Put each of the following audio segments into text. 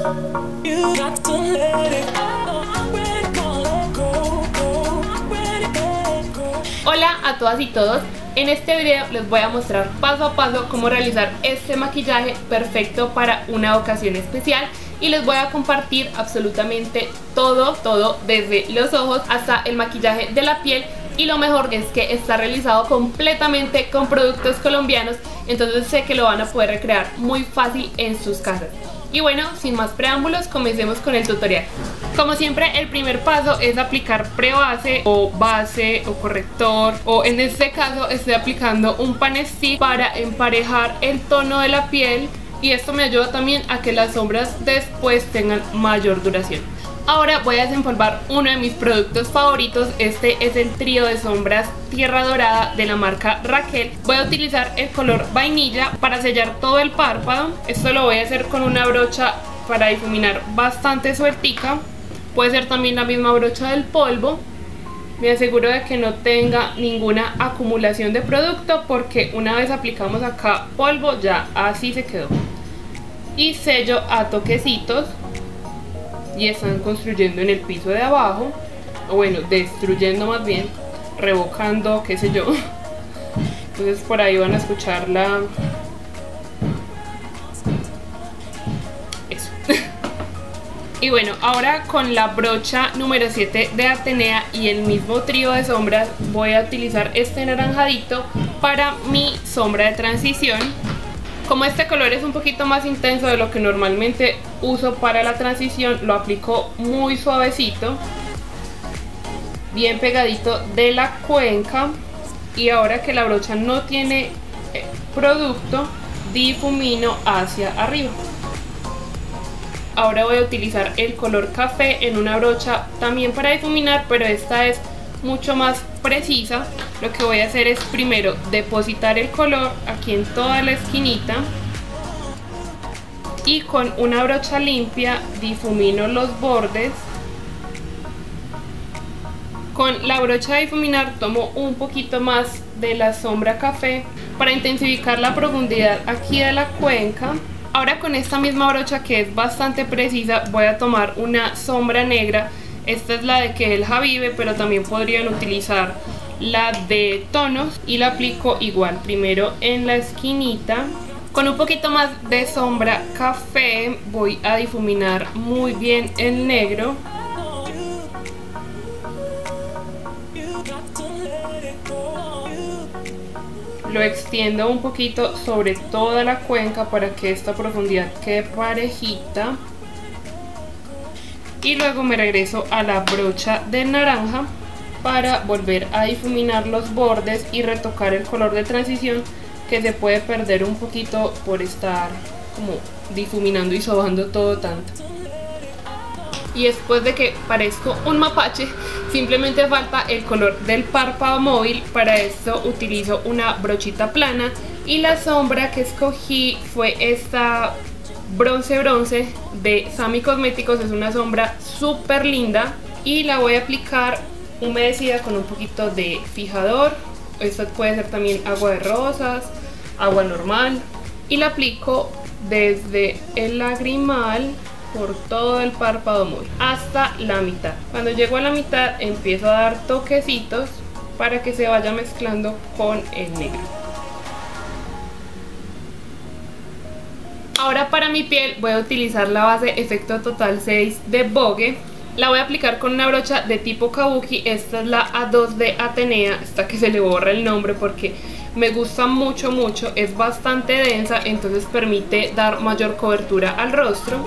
Hola a todas y todos, en este video les voy a mostrar paso a paso cómo realizar este maquillaje perfecto para una ocasión especial y les voy a compartir absolutamente todo desde los ojos hasta el maquillaje de la piel. Y lo mejor es que está realizado completamente con productos colombianos, entonces sé que lo van a poder recrear muy fácil en sus casas. Y bueno, sin más preámbulos, comencemos con el tutorial. Como siempre, el primer paso es aplicar prebase o base o corrector, o en este caso estoy aplicando un pan stick para emparejar el tono de la piel, y esto me ayuda también a que las sombras después tengan mayor duración. Ahora voy a desempolvar uno de mis productos favoritos. Este es el trío de sombras Tierra Dorada de la marca Raquel. Voy a utilizar el color vainilla para sellar todo el párpado. Esto lo voy a hacer con una brocha para difuminar bastante sueltica. Puede ser también la misma brocha del polvo. Me aseguro de que no tenga ninguna acumulación de producto, porque una vez aplicamos acá polvo ya así se quedó. Y sello a toquecitos. Y están construyendo en el piso de abajo, o bueno, destruyendo más bien, revocando, qué sé yo. Entonces por ahí van a escuchar la... eso. Y bueno, ahora con la brocha número 7 de Atenea y el mismo trío de sombras voy a utilizar este naranjadito para mi sombra de transición. Como este color es un poquito más intenso de lo que normalmente uso para la transición, lo aplico muy suavecito, bien pegadito de la cuenca. Y ahora que la brocha no tiene producto, difumino hacia arriba. Ahora voy a utilizar el color café en una brocha también para difuminar, pero esta es mucho más precisa. Lo que voy a hacer es primero depositar el color aquí en toda la esquinita y con una brocha limpia difumino los bordes. Con la brocha de difuminar tomo un poquito más de la sombra café para intensificar la profundidad aquí de la cuenca. Ahora con esta misma brocha, que es bastante precisa, voy a tomar una sombra negra. Esta es la de Kehel Habibe, pero también podrían utilizar la de tonos, y la aplico igual primero en la esquinita. Con un poquito más de sombra café voy a difuminar muy bien el negro. Lo extiendo un poquito sobre toda la cuenca para que esta profundidad quede parejita. Y luego me regreso a la brocha de naranja para volver a difuminar los bordes y retocar el color de transición, que se puede perder un poquito por estar como difuminando y sobando todo tanto. Y después de que parezco un mapache, simplemente falta el color del párpado móvil. Para esto utilizo una brochita plana y la sombra que escogí fue esta bronce de Sami Cosméticos. Es una sombra súper linda y la voy a aplicar humedecida con un poquito de fijador. Esto puede ser también agua de rosas, agua normal, y la aplico desde el lagrimal por todo el párpado móvil hasta la mitad. Cuando llego a la mitad empiezo a dar toquecitos para que se vaya mezclando con el negro. Ahora para mi piel voy a utilizar la base Efecto Total 6 de Vogue. La voy a aplicar con una brocha de tipo kabuki. Esta es la A2 de Atenea, esta que se le borra el nombre porque me gusta mucho, es bastante densa, entonces permite dar mayor cobertura al rostro.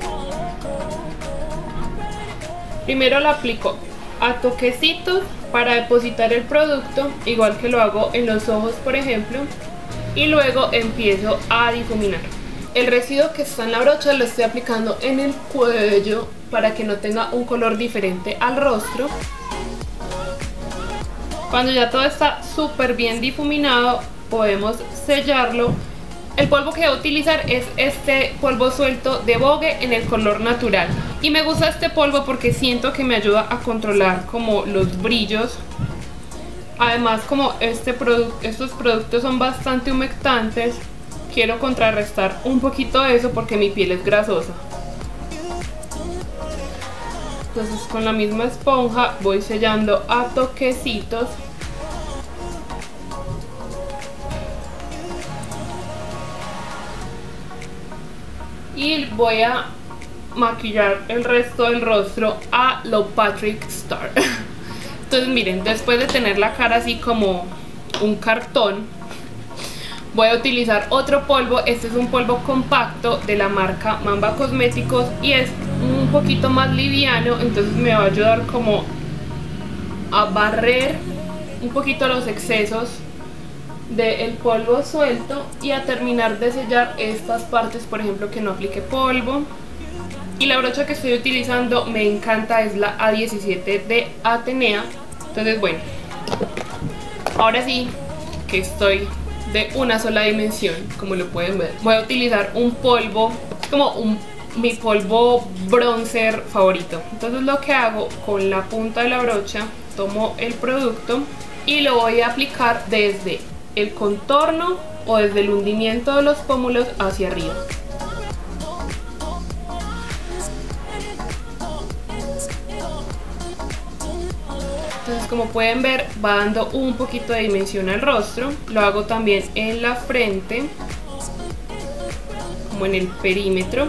Primero la aplico a toquecitos para depositar el producto, igual que lo hago en los ojos por ejemplo, y luego empiezo a difuminar. El residuo que está en la brocha lo estoy aplicando en el cuello para que no tenga un color diferente al rostro. Cuando ya todo está súper bien difuminado, podemos sellarlo. El polvo que voy a utilizar es este polvo suelto de Vogue en el color natural. Y me gusta este polvo porque siento que me ayuda a controlar como los brillos. Además, como estos productos son bastante humectantes, quiero contrarrestar un poquito de eso porque mi piel es grasosa. Entonces con la misma esponja voy sellando a toquecitos. Y voy a maquillar el resto del rostro a lo Patrick Star. Entonces miren, después de tener la cara así como un cartón, voy a utilizar otro polvo. Este es un polvo compacto de la marca Mamba Cosméticos y es un poquito más liviano, entonces me va a ayudar como a barrer un poquito los excesos del polvo suelto y a terminar de sellar estas partes, por ejemplo, que no aplique polvo. Y la brocha que estoy utilizando me encanta, es la A17 de Atenea. Entonces bueno, ahora sí que estoy de una sola dimensión, como lo pueden ver. Voy a utilizar un polvo, como mi polvo bronzer favorito. Entonces lo que hago con la punta de la brocha, tomo el producto y lo voy a aplicar desde el contorno o desde el hundimiento de los pómulos hacia arriba. Entonces, como pueden ver, va dando un poquito de dimensión al rostro. Lo hago también en la frente, como en el perímetro.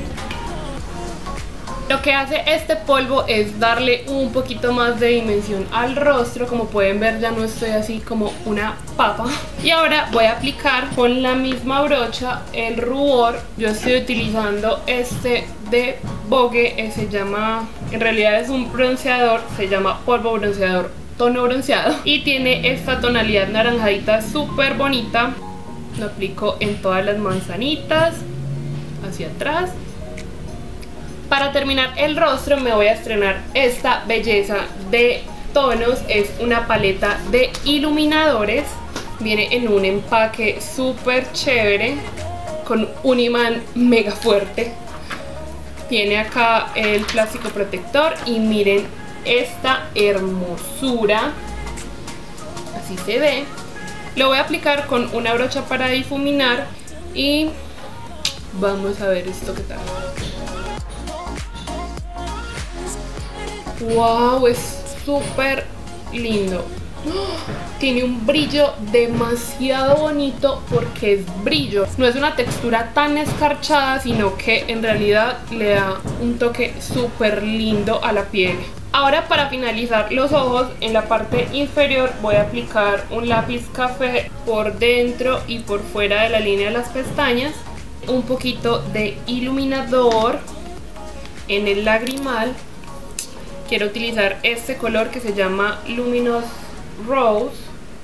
Lo que hace este polvo es darle un poquito más de dimensión al rostro. Como pueden ver, ya no estoy así como una papa. Y ahora voy a aplicar con la misma brocha el rubor. Yo estoy utilizando este de Vogue, se llama, en realidad es un bronceador, se llama polvo bronceador tono bronceado y tiene esta tonalidad naranjadita súper bonita. Lo aplico en todas las manzanitas, hacia atrás. Para terminar el rostro me voy a estrenar esta belleza de tonos. Es una paleta de iluminadores. Viene en un empaque súper chévere, con un imán mega fuerte. Tiene acá el plástico protector y miren esta hermosura. Así se ve. Lo voy a aplicar con una brocha para difuminar y vamos a ver esto qué tal. ¡Wow! Es súper lindo. Tiene un brillo demasiado bonito porque es brillo. No es una textura tan escarchada, sino que en realidad le da un toque súper lindo a la piel. Ahora, para finalizar los ojos, en la parte inferior voy a aplicar un lápiz café por dentro y por fuera de la línea de las pestañas. Un poquito de iluminador en el lagrimal. Quiero utilizar este color que se llama Luminous Rose.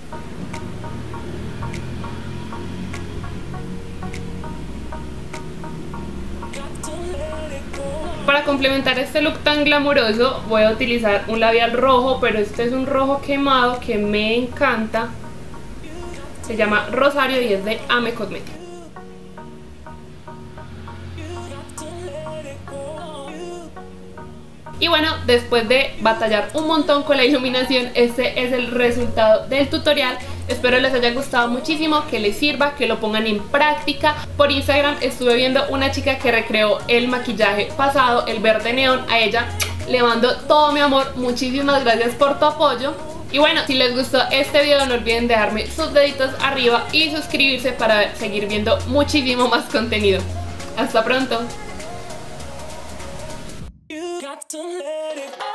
Para complementar este look tan glamuroso voy a utilizar un labial rojo, pero este es un rojo quemado que me encanta. Se llama Rosario y es de Ame Cosméticos. Y bueno, después de batallar un montón con la iluminación, este es el resultado del tutorial. Espero les haya gustado muchísimo, que les sirva, que lo pongan en práctica. Por Instagram estuve viendo una chica que recreó el maquillaje pasado, el verde neón. A ella le mando todo mi amor, muchísimas gracias por tu apoyo. Y bueno, si les gustó este video no olviden dejarme sus deditos arriba y suscribirse para seguir viendo muchísimo más contenido. Hasta pronto. Got to let it